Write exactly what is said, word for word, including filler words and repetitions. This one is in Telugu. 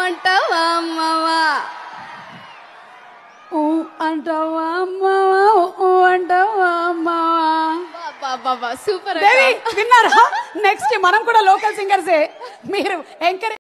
అంటావా అమ్మవా ఊ అంటావా అమ్మవా ఊ అంటావా అమ్మవా సూపర్ విన్నారా నెక్స్ట్ మనం కూడా లోకల్ సింగర్సే మీరు ఎంకరేజ్